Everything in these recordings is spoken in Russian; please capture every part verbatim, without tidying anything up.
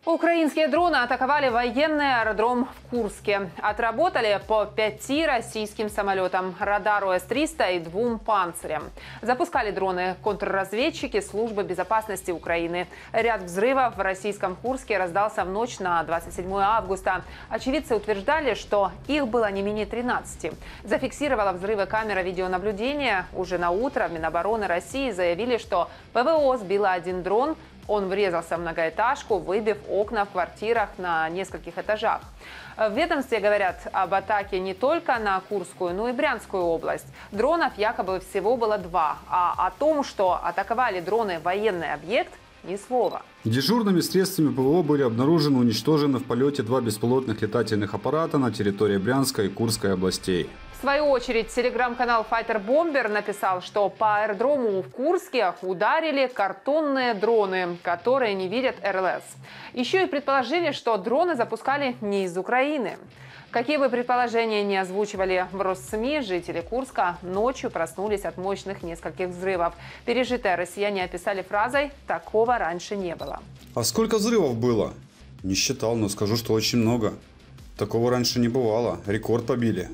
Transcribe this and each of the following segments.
Украинские дроны атаковали военный аэродром в Курске. Отработали по пяти российским самолетам, радару эс триста и двум панцирям. Запускали дроны контрразведчики службы безопасности Украины. Ряд взрывов в российском Курске раздался в ночь на двадцать седьмое августа. Очевидцы утверждали, что их было не менее тринадцати. Зафиксировала взрывы камера видеонаблюдения. Уже на утро в Минобороны России заявили, что ПВО сбило один дрон. Он врезался в многоэтажку, выбив окна в квартирах на нескольких этажах. В ведомстве говорят об атаке не только на Курскую, но и Брянскую область. Дронов якобы всего было два. А о том, что атаковали дроны военный объект, ни слова. Дежурными средствами ПВО были обнаружены и уничтожены в полете два беспилотных летательных аппарата на территории Брянской и Курской областей. В свою очередь, телеграм-канал Fighter Bomber написал, что по аэродрому в Курске ударили картонные дроны, которые не видят эр эл эс. Еще и предположили, что дроны запускали не из Украины. Какие бы предположения ни озвучивали в Росс-СМИ, жители Курска ночью проснулись от мощных нескольких взрывов. Пережитое россияне описали фразой «такого раньше не было». А сколько взрывов было? Не считал, но скажу, что очень много. Такого раньше не бывало. Рекорд побили.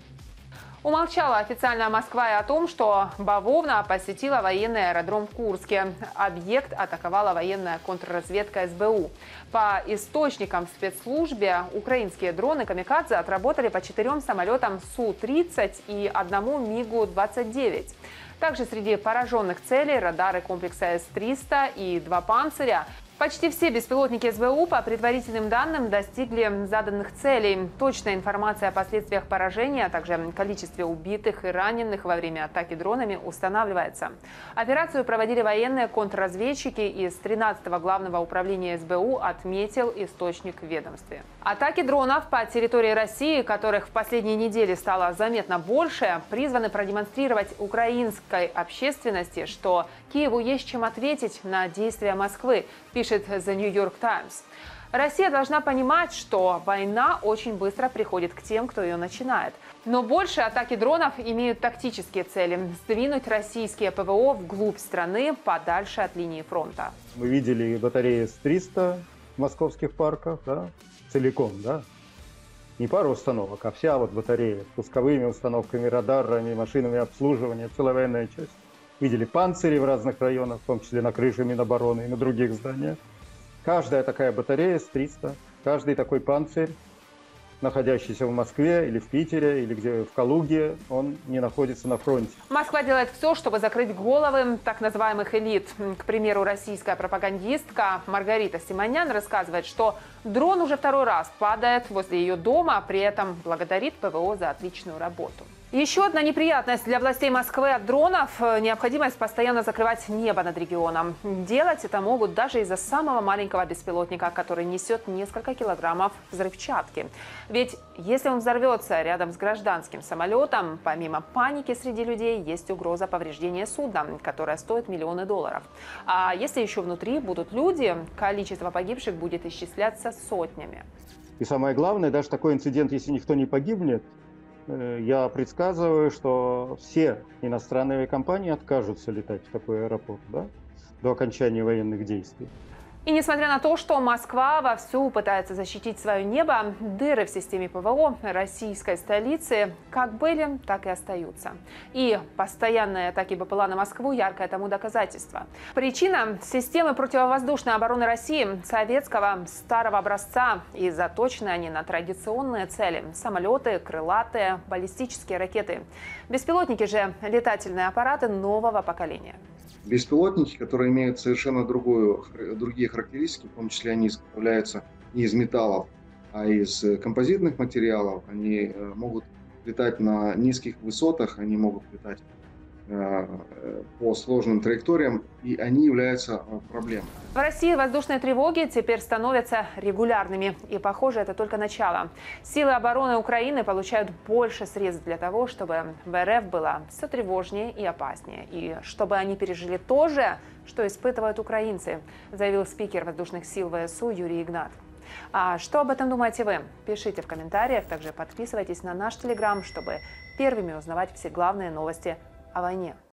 Умолчала официальная Москва и о том, что бавовна посетила военный аэродром в Курске. Объект атаковала военная контрразведка эс бэ у. По источникам в спецслужбе, украинские дроны «Камикадзе» отработали по четырем самолетам су тридцать и одному мигу двадцать девять. Также среди пораженных целей радары комплекса эс триста и два панциря. Почти все беспилотники эс бэ у, по предварительным данным, достигли заданных целей. Точная информация о последствиях поражения, а также количестве убитых и раненых во время атаки дронами устанавливается. Операцию проводили военные контрразведчики из тринадцатого главного управления эс бэ у, отметил источник в ведомстве. Атаки дронов по территории России, которых в последние недели стало заметно больше, призваны продемонстрировать украинской общественности, что Киеву есть чем ответить на действия Москвы, пишет The New York Times. Россия должна понимать, что война очень быстро приходит к тем, кто ее начинает. Но больше атаки дронов имеют тактические цели – сдвинуть российские пэ вэ о вглубь страны, подальше от линии фронта. Мы видели батареи эс триста в московских парках, да, целиком, да. Не пару установок, а вся вот батарея с пусковыми установками, радарами, машинами обслуживания, целая военная часть. Видели панцири в разных районах, в том числе на крыше Минобороны и на других зданиях. Каждая такая батарея эс триста, каждый такой панцирь, находящийся в Москве или в Питере, или где в Калуге, он не находится на фронте. Москва делает все, чтобы закрыть головы так называемых элит. К примеру, российская пропагандистка Маргарита Симонян рассказывает, что дрон уже второй раз падает возле ее дома, при этом благодарит пэ вэ о за отличную работу. Еще одна неприятность для властей Москвы от дронов – необходимость постоянно закрывать небо над регионом. Делать это могут даже из-за самого маленького беспилотника, который несет несколько килограммов взрывчатки. Ведь если он взорвется рядом с гражданским самолетом, помимо паники среди людей, есть угроза повреждения судна, которое стоит миллионы долларов. А если еще внутри будут люди, количество погибших будет исчисляться сотнями. И самое главное, даже такой инцидент, если никто не погибнет, я предсказываю, что все иностранные авиакомпании откажутся летать в такой аэропорт, да, до окончания военных действий. И несмотря на то, что Москва вовсю пытается защитить свое небо, дыры в системе пэ вэ о российской столицы как были, так и остаются. И постоянные атаки бэ пэ эл а на Москву – яркое тому доказательство. Причина – системы противовоздушной обороны России советского старого образца, и заточены они на традиционные цели – самолеты, крылатые, баллистические ракеты. Беспилотники же – летательные аппараты нового поколения. Беспилотники, которые имеют совершенно другую, другие характеристики, в том числе они изготовляются не из металлов, а из композитных материалов. Они могут летать на низких высотах, они могут летать по сложным траекториям, и они являются проблемой. В России воздушные тревоги теперь становятся регулярными. И, похоже, это только начало. Силы обороны Украины получают больше средств для того, чтобы в эр эф было все тревожнее и опаснее. И чтобы они пережили то же, что испытывают украинцы, заявил спикер воздушных сил вэ эс у Юрий Игнат. А что об этом думаете вы? Пишите в комментариях. Также подписывайтесь на наш телеграм, чтобы первыми узнавать все главные новости о войне.